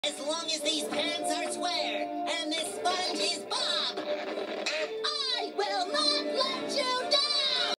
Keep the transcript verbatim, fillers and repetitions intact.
As long as these pants are square and this sponge is